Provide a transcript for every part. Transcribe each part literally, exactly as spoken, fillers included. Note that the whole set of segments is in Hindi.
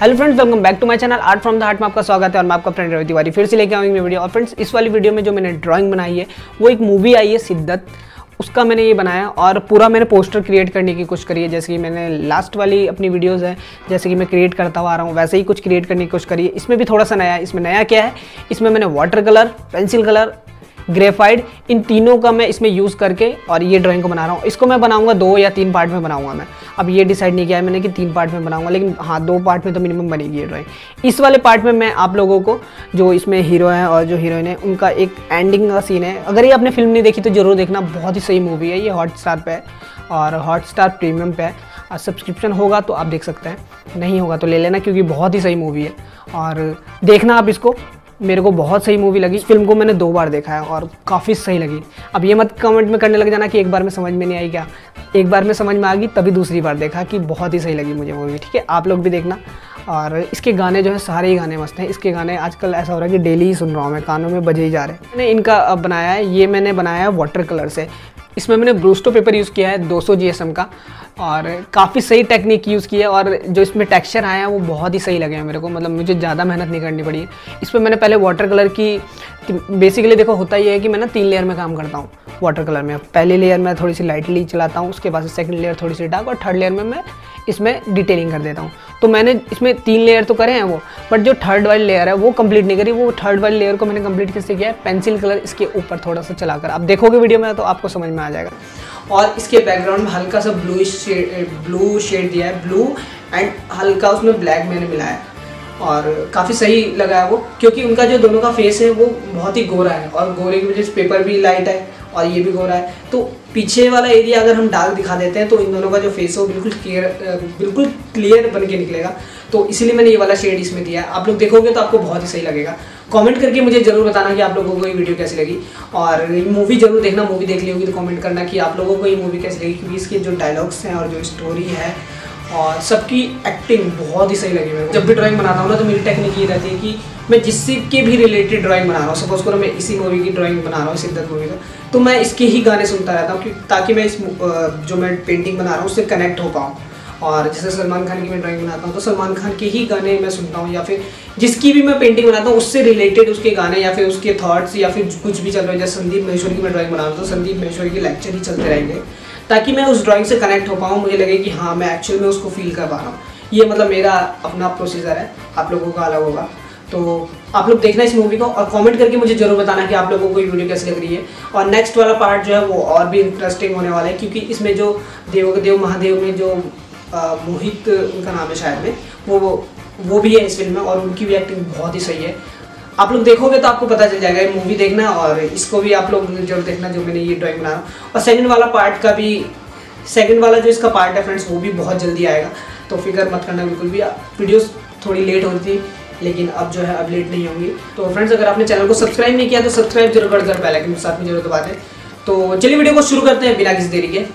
Hello friends, welcome back to my channel art from the heart में आपका स्वागत है और मैं आपका फ्रेंड रवि तिवारी फिर से लेके आऊंगी वीडियो। और फ्रेंड्स, इस वाली वीडियो में जो मैंने ड्राइंग बनाई है वो एक मूवी आई है शिद्दत, उसका मैंने ये बनाया और पूरा मैंने पोस्टर क्रिएट करने की कोशिश करी है। जैसे कि मैंने लास्ट वाली अपनी वीडियोस है जैसे कि मैं क्रिएट करता हुआ आ रहा हूँ वैसे ही कुछ क्रिएट करने की कोशिश करी है। इसमें भी थोड़ा सा नया है। इसमें नया क्या है, इसमें मैंने water colour, pencil colour, graphite, इन तीनों का मैं इसमें यूज़ करके और ये ड्राइंग को बना रहा हूँ। इसको मैं बनाऊंगा दो या तीन पार्ट में बनाऊंगा मैं। अब ये डिसाइड नहीं किया है मैंने कि तीन पार्ट में बनाऊंगा, लेकिन हाँ दो पार्ट में तो मिनिमम बनेगी ये ड्राइंग। इस वाले पार्ट में मैं आप लोगों को जो इसमें हीरो हैं और जो हीरोइन है उनका एक एंडिंग का सीन है। अगर ये आपने फिल्म नहीं देखी तो ज़रूर देखना, बहुत ही सही मूवी है। ये हॉटस्टार पे है और हॉटस्टार प्रीमियम पे है और सब्सक्रिप्शन होगा तो आप देख सकते हैं, नहीं होगा तो ले लेना क्योंकि बहुत ही सही मूवी है और देखना आप इसको। मेरे को बहुत सही मूवी लगी। इस फिल्म को मैंने दो बार देखा है और काफ़ी सही लगी। अब ये मत कमेंट में करने लग जाना कि एक बार में समझ में नहीं आई क्या, एक बार में समझ में आ गई तभी दूसरी बार देखा कि बहुत ही सही लगी मुझे मूवी। ठीक है, आप लोग भी देखना। और इसके गाने जो है सारे ही गाने मस्त हैं। इसके गाने आजकल ऐसा हो रहा है कि डेली ही सुन रहा हूँ मैं, कानों में बजे ही जा रहे हैं। मैंने इनका अब बनाया है, ये मैंने बनाया है वाटर कलर से। इसमें मैंने ब्रूस्ट्रो पेपर यूज़ किया है दो सौ जी एस एम का और काफ़ी सही टेक्निक यूज़ की है और जो इसमें टेक्सचर आया है वो बहुत ही सही लगे हैं मेरे को। मतलब मुझे ज़्यादा मेहनत नहीं करनी पड़ी है। इसमें मैंने पहले वाटर कलर की, बेसिकली देखो होता ये है कि मैं ना तीन लेयर में काम करता हूँ वाटर कलर में। पहली लेयर में थोड़ी सी लाइटली चलाता हूँ, उसके बाद सेकंड लेयर थोड़ी सी डार्क और थर्ड लेयर में मैं इसमें डिटेलिंग कर देता हूँ। तो मैंने इसमें तीन लेयर तो करे हैं वो, बट जो थर्ड वाली लेयर है वो कंप्लीट नहीं करी। वो थर्ड वाली लेयर को मैंने कंप्लीट किससे किया है, पेंसिल कलर इसके ऊपर थोड़ा सा चलाकर। आप देखोगे वीडियो में तो आपको समझ में आ जाएगा। और इसके बैकग्राउंड में हल्का सा ब्लू शेड ब्लू शेड दिया है, ब्लू एंड हल्का उसमें ब्लैक मैंने मिलाया है और काफ़ी सही लगा है वो, क्योंकि उनका जो दोनों का फेस है वो बहुत ही गोरा है और गोरे की वजह से पेपर भी लाइट है और ये भी गोरा है। तो पीछे वाला एरिया अगर हम डार्क दिखा देते हैं तो इन दोनों का जो फेस है वो बिल्कुल क्लियर बिल्कुल क्लियर बन के निकलेगा। तो इसीलिए मैंने ये वाला शेड इसमें दिया है। आप लोग देखोगे तो आपको बहुत ही सही लगेगा। कमेंट करके मुझे जरूर बताना कि आप लोगों को ये वीडियो कैसी लगी और मूवी जरूर देखना। मूवी देख ली होगी तो कमेंट करना कि आप लोगों को ये मूवी कैसी लगी, क्योंकि इसके जो डायलॉग्स हैं और जो स्टोरी है और सबकी एक्टिंग बहुत ही सही लगी मेरे को। जब भी ड्राइंग बनाता हूँ ना तो मेरी टेक्निक ये रहती है कि मैं जिससे के भी रिलेटेड ड्राइंग बना रहा हूँ, सपोज करो मैं इसी मूवी की ड्राइंग बना रहा हूँ शिद्दत मूवी का, तो मैं इसके ही गाने सुनता रहता हूँ ताकि मैं इस जो मैं पेंटिंग बना रहा हूँ उससे कनेक्ट हो पाऊँ। और जैसे सलमान खान की मैं ड्राइंग बनाता हूँ तो सलमान खान के ही गाने मैं सुनता हूँ, या फिर जिसकी भी मैं पेंटिंग बनाता हूँ उससे रिलेटेड उसके गाने या फिर उसके थॉट्स या फिर कुछ भी चल रहा है। जैसे संदीप महेश्वरी की मैं ड्राइंग बना रहा हूँ तो संदीप महेश्वरी के लेक्चर ही चलते रहेंगे ताकि मैं उस ड्राइंग से कनेक्ट हो पाऊँ, मुझे लगे कि हाँ मैं एक्चुअल में उसको फील कर पा रहा हूँ। ये मतलब मेरा अपना प्रोसीजर है, आप लोगों का अलग होगा। तो आप लोग देखना इस मूवी को और कमेंट करके मुझे जरूर बताना कि आप लोगों को ये वीडियो कैसी लग रही है। और नेक्स्ट वाला पार्ट जो है वो और भी इंटरेस्टिंग होने वाला है, क्योंकि इसमें जो देव देव महादेव में जो आ, मोहित उनका नाम है शायद में, वो वो भी है इस फिल्म में और उनकी भी एक्टिंग बहुत ही सही है। आप लोग देखोगे तो आपको पता चल जाएगा। ये मूवी देखना और इसको भी आप लोग जरूर देखना जो मैंने ये ड्राइंग बना रहा हूँ। और सेकंड वाला पार्ट का भी, सेकंड वाला जो इसका पार्ट है फ्रेंड्स वो भी बहुत जल्दी आएगा, तो फिक्र मत करना बिल्कुल भी। वीडियोस थोड़ी लेट हो रही थी लेकिन अब जो है अब लेट नहीं होंगी। तो फ्रेंड्स, अगर आपने चैनल को सब्सक्राइब नहीं किया तो सब्सक्राइब जरूर कर बेल आइकन के साथ में जरूर दबा दें। तो चलिए वीडियो को शुरू करते हैं बिना किसी देरी के।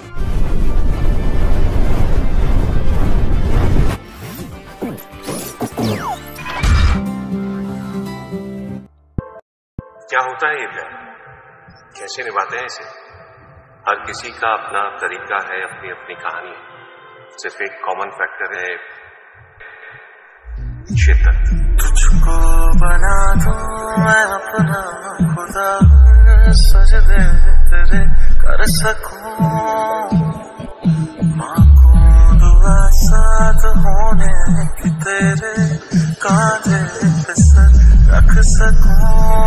क्या होता है ये प्यार, कैसे निभाते हैं इसे? हर किसी का अपना तरीका है, अपनी अपनी कहानी है। सिर्फ एक कॉमन फैक्टर है शिद्दत। तुझको बना दूं मैं अपना खुदा, सजदे तेरे कर सकूं, मांगू दुआ साथ होने की तेरे कांधे पे सर रख सकूं।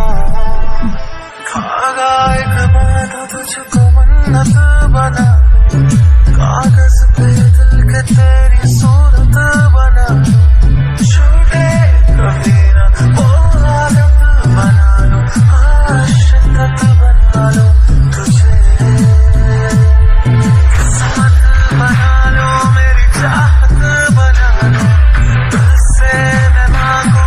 धागा एक बांधो तुझको मन्नत बना, कागज पे दिल के तेरी सूरत बना, छूटे कभी ना वो आदत बना लो, शिद्दत बना लो तुझे, किस्मत बना लो, मेरी चाहत बना लो, दिल से मैं मांगू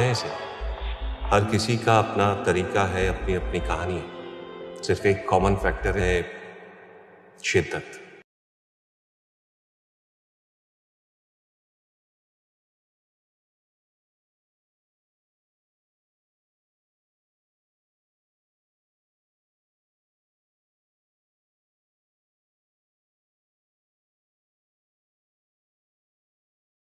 हैं इसे? हर किसी का अपना तरीका है, अपनी अपनी कहानी है। सिर्फ एक कॉमन फैक्टर है, शिद्दत।